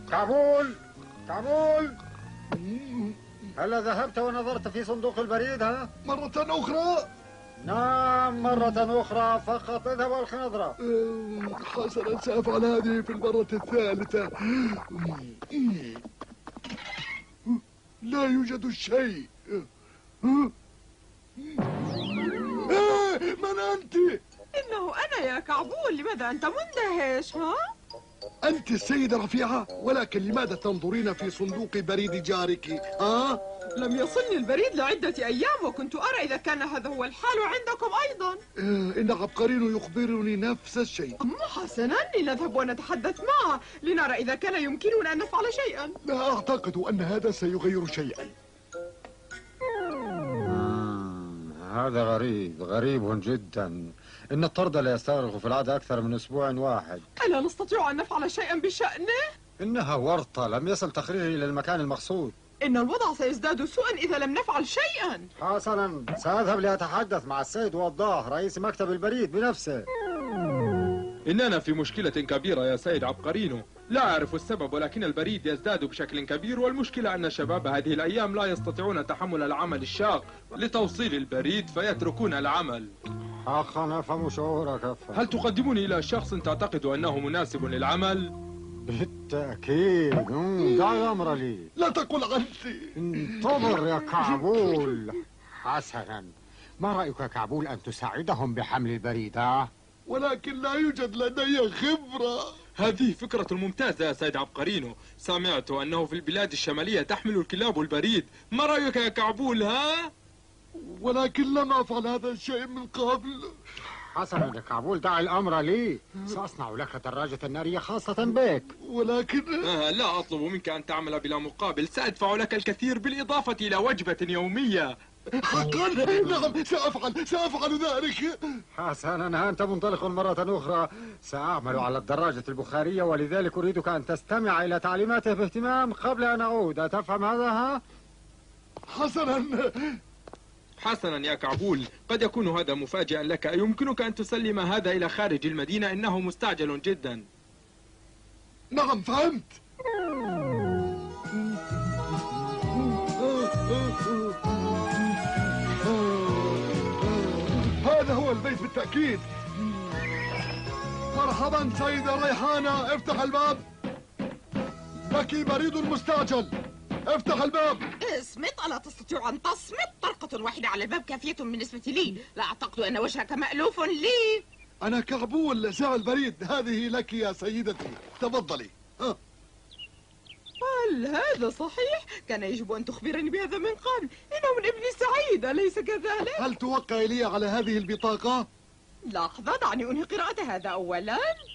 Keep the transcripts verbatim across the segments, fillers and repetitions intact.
كعبول كعبول، هل ذهبت ونظرت في صندوق البريد؟ ها؟ مرة أخرى؟ نعم مرة أخرى فقط، اذهب والقي نظرة. حسنا، سأفعل هذه في المرة الثالثة. لا يوجد شيء. من أنت؟ إنه أنا يا كعبول، لماذا أنت مندهش؟ ها؟ أنت السيدة رفيعة، ولكن لماذا تنظرين في صندوق بريد جارك؟ ها؟ لم يصلني البريد لعدة أيام، وكنت أرى إذا كان هذا هو الحال عندكم أيضا. إن عبقرين يخبرني نفس الشيء. حسنا، لنذهب ونتحدث معه لنرى إذا كان يمكننا أن نفعل شيئا. لا أعتقد أن هذا سيغير شيئا. هذا غريب غريب جدا. إن الطرد لا يستغرق في العادة أكثر من أسبوع واحد. ألا نستطيع أن نفعل شيئا بشأنه؟ إنها ورطة، لم يصل تقريره إلى المكان المقصود. إن الوضع سيزداد سوءا إذا لم نفعل شيئا. حسنا، سأذهب لأتحدث مع السيد وضاح رئيس مكتب البريد بنفسه. إننا في مشكلة كبيرة يا سيد عبقرينو، لا أعرف السبب، ولكن البريد يزداد بشكل كبير، والمشكلة أن شباب هذه الأيام لا يستطيعون تحمل العمل الشاق لتوصيل البريد فيتركون العمل. حقا أفهم شعورك. أفهم. هل تقدمني إلى شخص تعتقد أنه مناسب للعمل؟ بالتأكيد. دع الأمر لي. لا تقل عنتي. انتظر يا كعبول. حسنا، ما رأيك يا كعبول أن تساعدهم بحمل البريد؟ ها؟ ولكن لا يوجد لدي خبرة. هذه فكرة ممتازة يا سيد عبقرينو. سمعت أنه في البلاد الشمالية تحمل الكلاب البريد. ما رأيك يا كعبول؟ ها؟ ولكن لم أفعل هذا الشيء من قبل. حسنا يا كعبول، دع الأمر لي. سأصنع لك دراجة نارية خاصة بك. ولكن آه لا أطلب منك أن تعمل بلا مقابل. سأدفع لك الكثير بالإضافة إلى وجبة يومية. حقا؟ نعم، سأفعل سأفعل ذلك. حسنا، أنت منطلق مرة أخرى. سأعمل على الدراجة البخارية، ولذلك أريدك أن تستمع إلى تعليماته باهتمام قبل أن أعود. أتفهم هذا؟ ها؟ حسنا. حسنا يا كعبول، قد يكون هذا مفاجئا لك. يمكنك أن تسلم هذا إلى خارج المدينة، إنه مستعجل جدا. نعم، فهمت. هذا هو البيت بالتأكيد. مرحبا سيدة ريحانة، افتح الباب، لك بريد مستعجل. افتح الباب. اصمت، ألا تستطيع أن تصمت؟ طرقة واحدة على الباب كافية بالنسبة لي. لا أعتقد أن وجهك مألوف لي. أنا كعبول ساعي البريد. هذه لك يا سيدتي، تفضلي. ها. هل هذا صحيح؟ كان يجب أن تخبرني بهذا من قبل. إنه من ابن سعيد، أليس كذلك؟ هل توقع لي على هذه البطاقة؟ لحظة، دعني أنهي قراءة هذا أولا.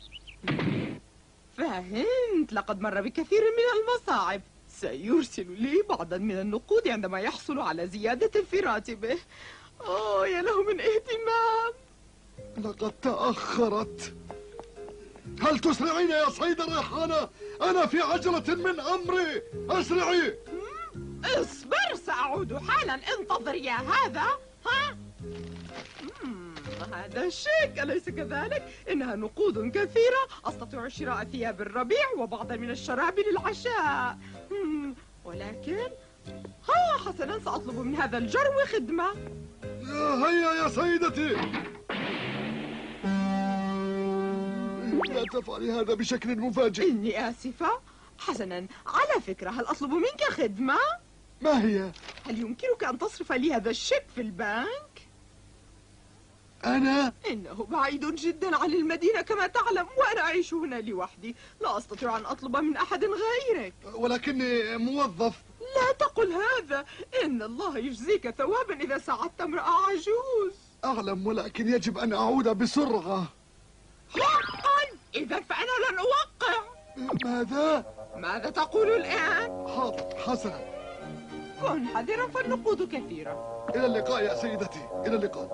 فهمت، لقد مر بكثير من المصاعب. سيرسل لي بعضا من النقود عندما يحصل على زيادة في راتبه. أوه يا له من اهتمام. لقد تأخرت. هل تسرعين يا سيدة ريحانة؟ أنا في عجلة من أمري. أسرعي. اصبر، سأعود حالا. انتظر يا هذا. ها؟ هذا شيك، أليس كذلك؟ إنها نقود كثيرة. أستطيع شراء ثياب الربيع وبعضا من الشراب للعشاء. ولكن ها، حسنا، سأطلب من هذا الجرو خدمة. هيا يا سيدتي. لا تفعلي هذا بشكل مفاجئ. إني آسفة. حسنا، على فكرة، هل أطلب منك خدمة؟ ما هي؟ هل يمكنك أن تصرف لي هذا الشيك في البنك؟ أنا؟ إنه بعيد جدا عن المدينة كما تعلم، وأنا أعيش هنا لوحدي. لا أستطيع أن أطلب من أحد غيرك. ولكني موظف. لا تقل هذا. إن الله يجزيك ثوابا إذا ساعدت امرأة عجوز. أعلم، ولكن يجب أن أعود بسرعة. حقا؟ إذا فأنا لن أوقع. ماذا؟ ماذا تقول الآن؟ حاضر، حسنا. كن حذرا فالنقود كثيرة. إلى اللقاء يا سيدتي، إلى اللقاء.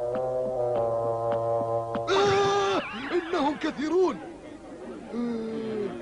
آه! إنهم كثيرون. آه!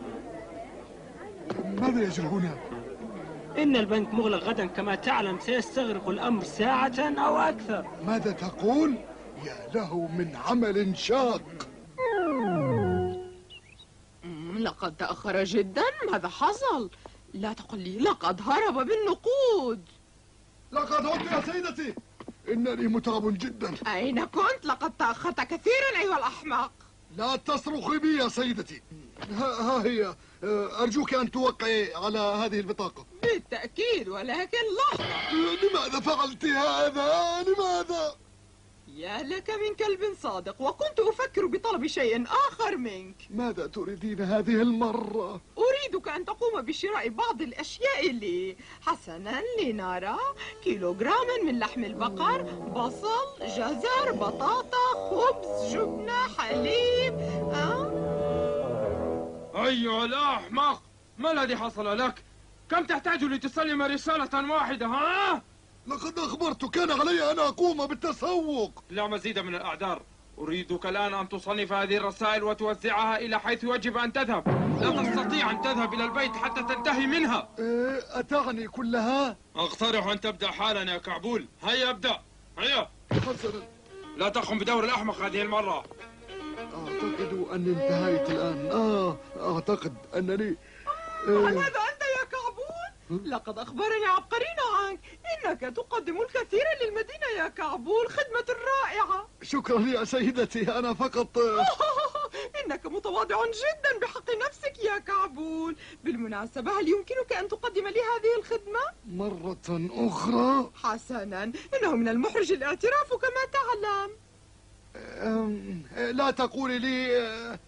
ماذا يجري هنا؟ إن البنك مغلق غدا كما تعلم. سيستغرق الأمر ساعة أو أكثر. ماذا تقول؟ يا له من عمل شاق. لقد تأخر جدا. ماذا حصل؟ لا تقل لي لقد هرب بالنقود. لقد عدت يا سيدتي. إنني متعب جدا. أين كنت؟ لقد تأخرت كثيرا أيها الأحمق. لا تصرخي بي يا سيدتي. ها, ها هي. أرجوك أن توقعي على هذه البطاقة. بالتأكيد، ولكن لحظة. لماذا فعلت هذا؟ لماذا؟ يا لك من كلب صادق، وكنت أفكر بطلب شيء آخر منك. ماذا تريدين هذه المرة؟ أريدك أن تقوم بشراء بعض الأشياء لي. حسنا، لنرى. كيلوغراما من لحم البقر، بصل، جزر، بطاطا، خبز، جبنة، حليب. أه؟ أيها الأحمق، ما الذي حصل لك؟ كم تحتاج لتسلم رسالة واحدة؟ ها؟ لقد أخبرت، كان علي أن أقوم بالتسوق. لا مزيد من الأعذار. أريدك الآن أن تصنف هذه الرسائل وتوزعها إلى حيث يجب أن تذهب. لا تستطيع أن تذهب إلى البيت حتى تنتهي منها. إيه، أتعني كلها؟ أقترح أن تبدأ حالا يا كعبول. هيا ابدأ، هيا. حسنا. لا تقم بدور الأحمق هذه المرة. أعتقد أني انتهيت الآن. آه أعتقد أنني هل هذا أنت يا كعبول؟ لقد أخبرني عبقرينا عنك. إنك تقدم الكثير للمدينة يا كعبول. خدمة رائعة. شكرا يا سيدتي. أنا فقط إنك متواضع جدا بحق نفسك يا كعبول. بالمناسبة، هل يمكنك أن تقدم لي هذه الخدمة مرة أخرى؟ حسنا، إنه من المحرج الاعتراف كما تعلم. أم... لا تقولي لي.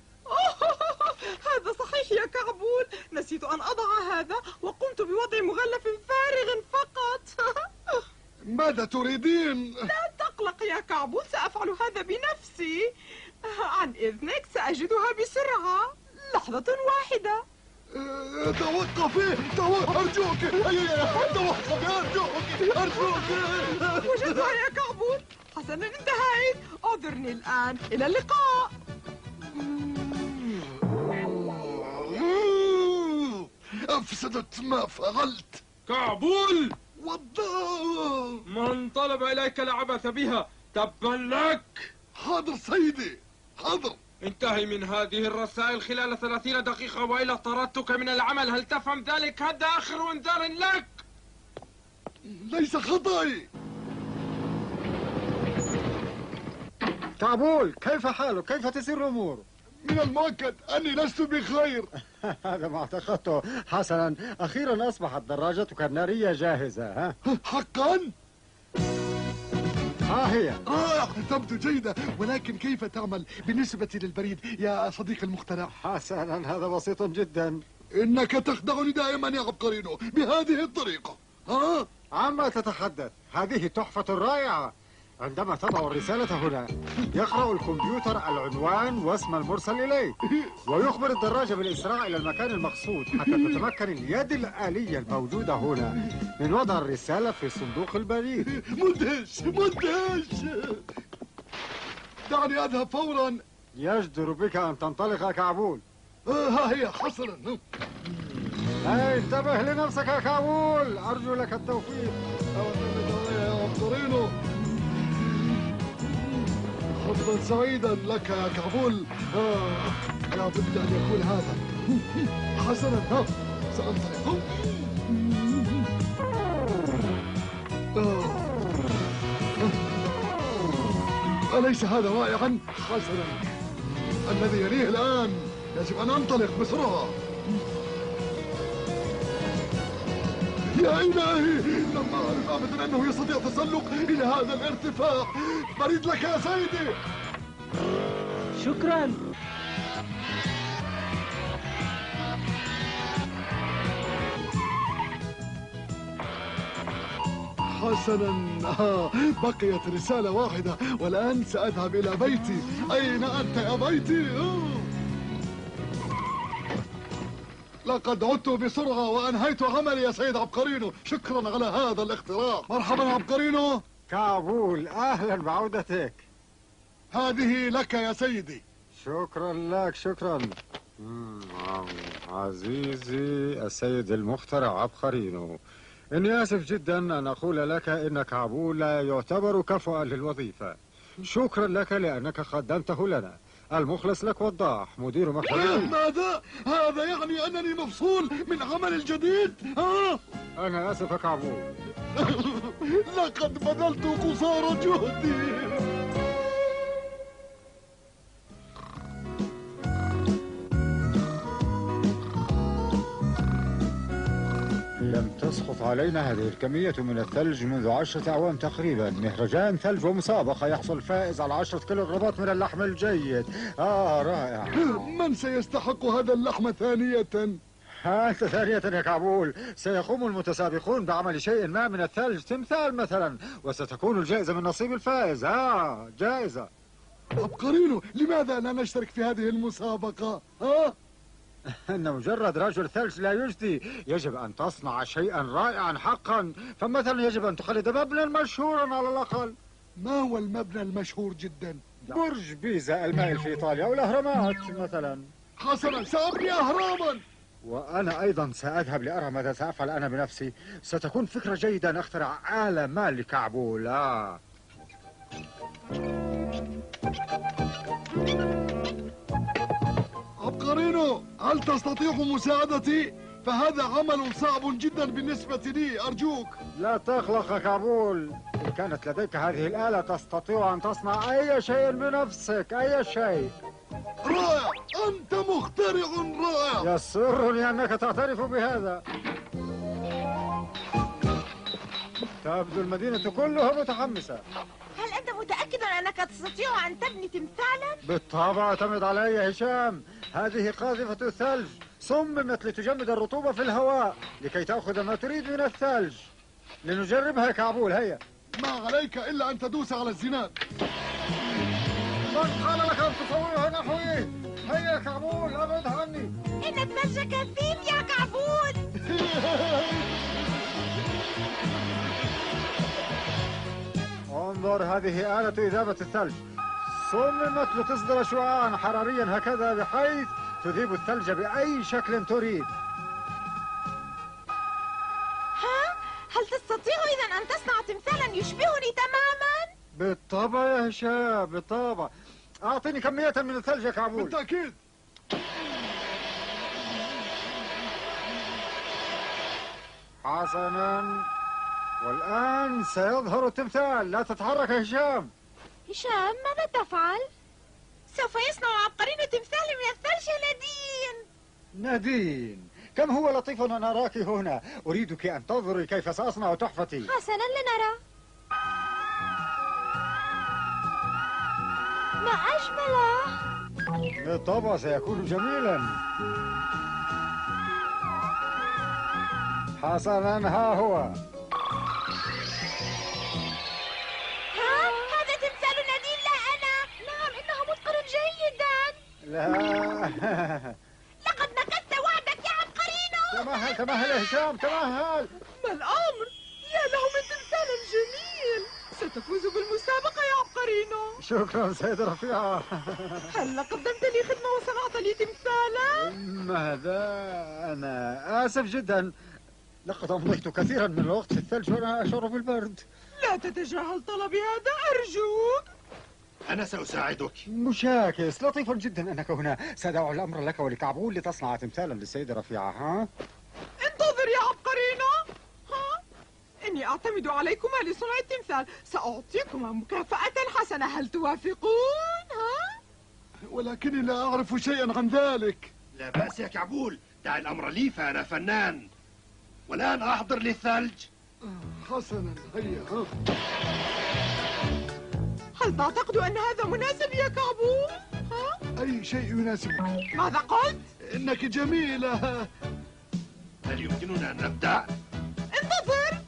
هذا صحيح يا كعبول. نسيت أن أضع هذا وقمت بوضع مغلف فارغ فقط. ماذا تريدين؟ لا تقلق يا كعبول، سأفعل هذا بنفسي. عن إذنك، سأجدها بسرعة. لحظة واحدة. أه، توقفي توقف أرجوك. توقفي أرجوك أرجوك. وجدتها يا كعبول. حسنا، انتهيت. أعذرني الآن. إلى اللقاء. أفسدت ما فعلت. كعبول، والله. من طلب إليك العبث بها؟ تبا لك. حاضر سيدي، حاضر. انتهي من هذه الرسائل خلال ثلاثين دقيقة وإلا طردتك من العمل. هل تفهم ذلك؟ هذا آخر انذار لك. ليس خطأي. كعبول، كيف حالك؟ كيف تسير الأمور؟ من المؤكد أني لست بخير. هذا ما اعتقدته. حسنا، أخيرا أصبحت دراجتك النارية جاهزة. ها؟ حقا؟ ها هي. رائع، تبدو جيدة، ولكن كيف تعمل بالنسبة للبريد يا صديقي المخترع؟ حسنا، هذا بسيط جدا. إنك تخدعني دائما يا عبقرينو بهذه الطريقة. ها؟ عما تتحدث؟ هذه تحفة رائعة. عندما تضع الرسالة هنا، يقرأ الكمبيوتر العنوان واسم المرسل إليه، ويخبر الدراجة بالإسراع إلى المكان المقصود حتى تتمكن اليد الآلية الموجودة هنا من وضع الرسالة في صندوق البريد. مدهش مدهش. دعني أذهب فورا. يجدر بك أن تنطلق كعبول. آه، ها هي. حسنا. هاي، انتبه لنفسك يا كعبول. أرجو لك التوفيق. يا عبقرينو. حظا سعيدا لك يا كعبول. آه، لا بد أن يكون هذا. حسنا، ها سأنطلق. آه. أليس هذا رائعا؟ حسنا، الذي يليه الآن. يجب أن أنطلق بسرعة. يا إلهي، لم أعرف أبدا أنه يستطيع التسلق إلى هذا الارتفاع. بريد لك يا سيدي. شكرا. حسنا، آه، بقيت رسالة واحدة والآن سأذهب إلى بيتي. أين أنت يا بيتي؟ آه. لقد عدت بسرعة وأنهيت عملي يا سيد عبقرينو. شكرا على هذا الاختراع. مرحبا عبقرينو. كعبول، أهلا بعودتك. هذه لك يا سيدي. شكرا لك، شكرا. مم، عزيزي السيد المخترع عبقرينو، إني آسف جدا أن أقول لك إن كعبول لا يعتبر كفؤا للوظيفة. شكرا لك لأنك قدمته لنا. المخلص لك وضاح مدير مكتب إيه، العلم. ماذا؟ هذا يعني أنني مفصول من عمل الجديد؟ ها؟ أنا آسف يا كعبول. لقد بذلت قصارى جهدي. لم تسقط علينا هذه الكمية من الثلج منذ عشرة أعوام تقريبا. مهرجان ثلج ومسابقة يحصل فائز على عشرة كيلوغرامات من اللحم الجيد. آه رائع. من سيستحق هذا اللحم ثانية؟ ها أنت ثانية يا كعبول. سيقوم المتسابقون بعمل شيء ما من الثلج، تمثال مثلا، وستكون الجائزة من نصيب الفائز. ها جائزة. عبقرينو، لماذا لا نشترك في هذه المسابقة؟ ها؟ إن مجرد رجل ثلج لا يجدي، يجب أن تصنع شيئا رائعا حقا. فمثلا يجب أن تخلد مبنى مشهورا على الأقل. ما هو المبنى المشهور جدا؟ برج بيزا المائل في إيطاليا، أو الأهرامات مثلا. حسنا، سأبني أهراما. وأنا أيضا سأذهب لأرى ماذا سأفعل أنا بنفسي. ستكون فكرة جيدة أن أخترع آلة ما لكعبول. آه. عبقرينو، هل تستطيع مساعدتي؟ فهذا عمل صعب جدا بالنسبة لي، أرجوك. لا تقلق يا كعبول. إن كانت لديك هذه الآلة تستطيع أن تصنع أي شيء بنفسك، أي شيء. رائع، أنت مخترع رائع. يسرني أنك تعترف بهذا. تبدو المدينة كلها متحمسة. هل أنت متأكد أنك تستطيع أن تبني تمثالا؟ بالطبع، اعتمد علي يا هشام. هذه قاذفة الثلج صممت لتجمد الرطوبة في الهواء لكي تأخذ ما تريد من الثلج. لنجربها يا كعبول. هيا. ما عليك إلا أن تدوس على الزناد. من قال لك أن تصورها نحوي؟ هيا يا كعبول، أبعد عني. إن الثلج كثيف يا كعبول. انظر، هذه آلة إذابة الثلج. صممت لتصدر شعاعا حراريا هكذا بحيث تذيب الثلج بأي شكل تريد. ها؟ هل تستطيع إذا أن تصنع تمثالا يشبهني تماما؟ بالطبع يا هشام، بالطبع. أعطيني كمية من الثلج يا كعبول. بالتأكيد. حسنا، والآن سيظهر التمثال. لا تتحرك يا هشام. هشام، ماذا تفعل؟ سوف يصنع عبقرينو تمثال من الثلج نادين. نادين، كم هو لطيف أن أراك هنا. أريدك أن تنظري كيف سأصنع تحفتي. حسنا، لنرى. ما أجمله. بالطبع سيكون جميلا. حسنا، ها هو. ها؟ هذا تمثال نادين، لا أنا. نعم، إنه متقن جيدا. لا. لقد نكثت وعدك يا عبقرينو. تمهل تمهل يا هشام، تمهل. ما الأمر؟ يا له من تمثال جميل. ستفوز بالمسابقة يا عبقرينو. شكرا سيد رفيعة. هل قدمت لي خدمة وصنعت لي تمثالا؟ ماذا؟ أنا آسف جدا. لقد أمضيت كثيرا من الوقت في الثلج وأنا أشعر بالبرد. لا تتجاهل طلبي هذا، أرجوك. أنا سأساعدك. مشاكس، لطيف جدا أنك هنا. سأدع الأمر لك ولكعبول لتصنع تمثالا للسيدة رفيعة. ها؟ انتظر يا عبقرينو. ها؟ إني أعتمد عليكما لصنع التمثال. سأعطيكما مكافأة حسنة، هل توافقون؟ ها؟ ولكني لا أعرف شيئا عن ذلك. لا بأس يا كعبول، دع الأمر لي فأنا فنان. والآن أحضر للثلج. حسنا، هيا. ها. هل تعتقد أن هذا مناسب يا كعبول؟ ها؟ أي شيء يناسبك. ماذا قلت؟ إنك جميلة. هل يمكننا أن نبدأ؟ انتظر.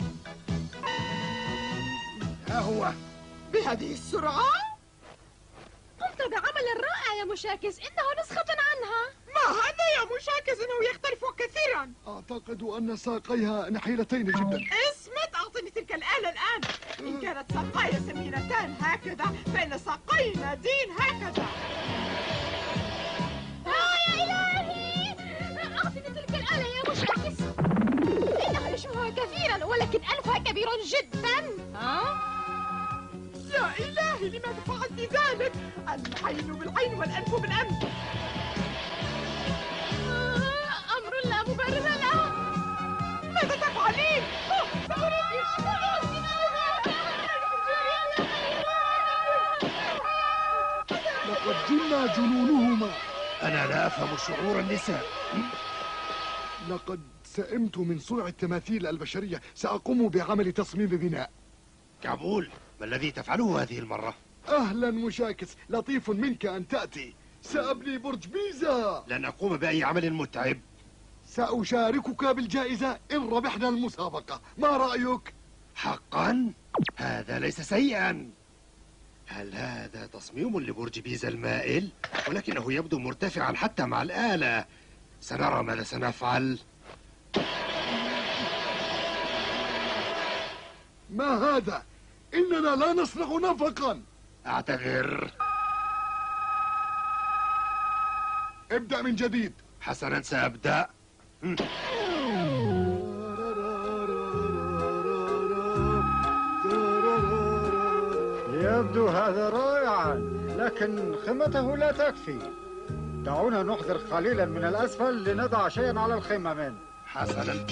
ها هو. بهذه السرعة؟ قمت بعمل رائع يا مشاكس، إنه نسخة عنها. ما هذا يا مشاكس؟ إنه يختلف كثيرا. أعتقد أن ساقيها نحيلتين جدا. اسمت، أعطني تلك الآلة الآن. إن كانت ساقاي سمينتان هكذا فإن ساقي نادين هكذا. آه يا إلهي، أعطني تلك الآلة يا مشاكس. إنها يشبهها كثيرا ولكن أنفها كبير جدا. ها؟ يا إلهي، لماذا فعلت ذلك؟ العين بالعين والأنف بالأنف. أمر لا مبرر له. ماذا تفعلين؟ لقد جن جنونهما. أنا لا أفهم شعور النساء. لقد سئمت من صنع التماثيل البشرية. سأقوم بعمل تصميم بناء. كابول، ما الذي تفعله هذه المرة؟ أهلا مشاكس، لطيف منك أن تأتي. سأبني برج بيزا. لن أقوم بأي عمل متعب. سأشاركك بالجائزة إن ربحنا المسابقة. ما رأيك؟ حقا؟ هذا ليس سيئا. هل هذا تصميم لبرج بيزا المائل؟ ولكنه يبدو مرتفعا حتى مع الآلة. سنرى ماذا سنفعل. ما هذا؟ إننا لا نصنع نفقا. أعتذر. ابدأ من جديد. حسنا، سأبدأ. يبدو هذا رائعا، لكن خمته لا تكفي. دعونا نحضر قليلا من الأسفل لنضع شيئا على الخيمة منه. حسنا.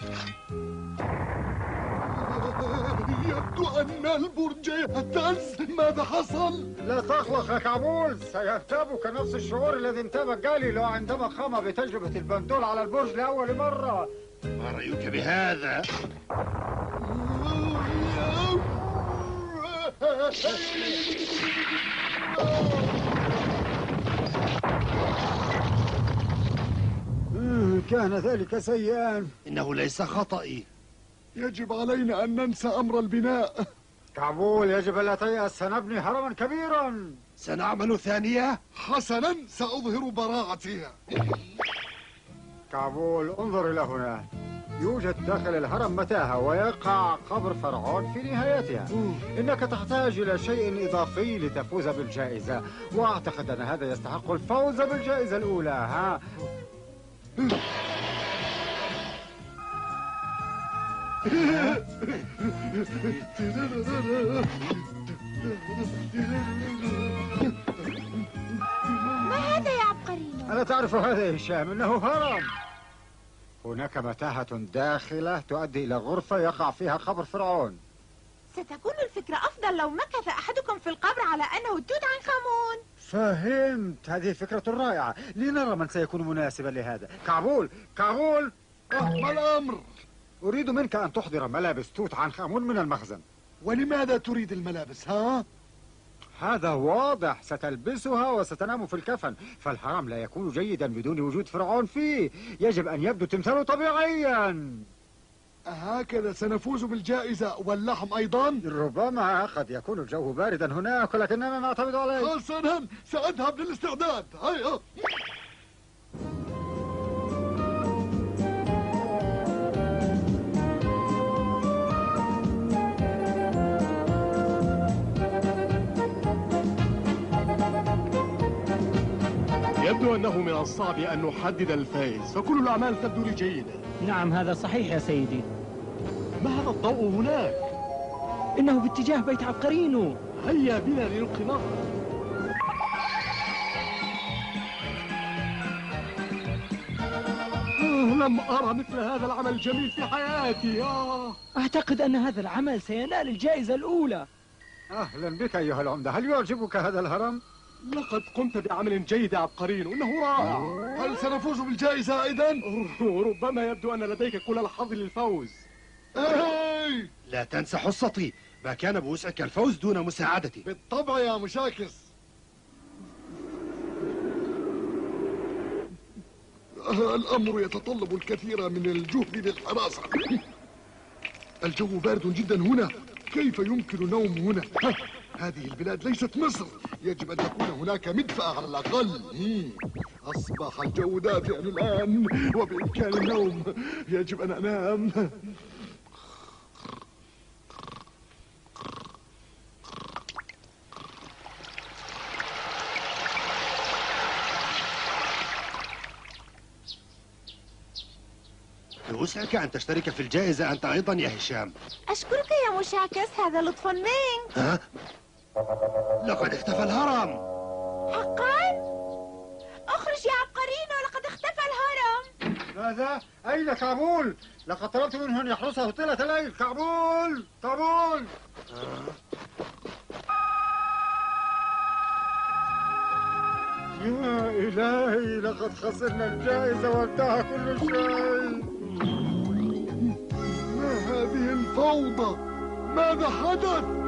يبدو أن البرج يهتز. ماذا حصل؟ لا تقلق يا كابول، سينتابك نفس الشعور الذي انتابك جاليليو عندما قام بتجربة البندول على البرج لأول مرة. ما رأيك بهذا؟ كان ذلك سيئا. إنه ليس خطأي. يجب علينا أن ننسى أمر البناء. كابول، يجب ألا تيأس، سنبني هرما كبيرا. سنعمل ثانية؟ حسنا، سأظهر براعتي. كابول، انظر إلى هنا. يوجد داخل الهرم متاهة ويقع قبر فرعون في نهايتها. إنك تحتاج إلى شيء إضافي لتفوز بالجائزة، وأعتقد أن هذا يستحق الفوز بالجائزة الأولى. ها؟ ما هذا يا عبقري؟ ألا تعرف هذا يا هشام؟ إنه هرم. هناك متاهة داخلة تؤدي إلى غرفة يقع فيها قبر فرعون. ستكون الفكرة أفضل لو مكث أحدكم في القبر على أنه توت عنخ آمون. فهمت، هذه فكرة رائعة. لنرى من سيكون مناسبا لهذا. كابول، كابول، ما الأمر؟ أريد منك أن تحضر ملابس توت عنخ آمون من المخزن. ولماذا تريد الملابس ها؟ هذا واضح، ستلبسها وستنام في الكفن، فالهرم لا يكون جيدا بدون وجود فرعون فيه. يجب أن يبدو تمثاله طبيعيا. هكذا سنفوز بالجائزة واللحم أيضا؟ ربما قد يكون الجو باردا هناك، ولكننا نعتمد عليه. حسنا، سأذهب للاستعداد. هيا. يبدو أنه من الصعب أن نحدد الفائز، فكل الأعمال تبدو لي جيدة. نعم هذا صحيح يا سيدي. ما هذا الضوء هناك؟ إنه باتجاه بيت عبقرينو. هيا بنا لنلقي نظرة. لم أرى مثل هذا العمل الجميل في حياتي. آه. أعتقد أن هذا العمل سينال الجائزة الأولى. أهلا بك أيها العمدة، هل يعجبك هذا الهرم؟ لقد قمت بعمل جيد يا عبقرين، إنه رائع. هل سنفوز بالجائزة أيضا؟ ربما يبدو أن لديك كل الحظ للفوز. أي. لا تنسى حصتي، ما كان بوسعك الفوز دون مساعدتي. بالطبع يا مشاكس. الأمر يتطلب الكثير من الجهد للحراسة. الجو بارد جدا هنا، كيف يمكن النوم هنا؟ ها. هذه البلاد ليست مصر، يجب أن يكون هناك مدفأ على الأقل. أصبح الجو دافئا الآن وبإمكاني النوم، يجب أن أنام. يوسعك أن تشترك في الجائزة أنت أيضا يا هشام. أشكرك يا مشاكس، هذا لطف منك. ها؟ لقد اختفى الهرم. ماذا؟ أين كابول؟ لقد طلبت منه أن يحرسه طيلة الليل. كابول! كابول! يا إلهي، لقد خسرنا الجائزة وانتهى كل شيء. ما هذه الفوضى؟ ماذا حدث؟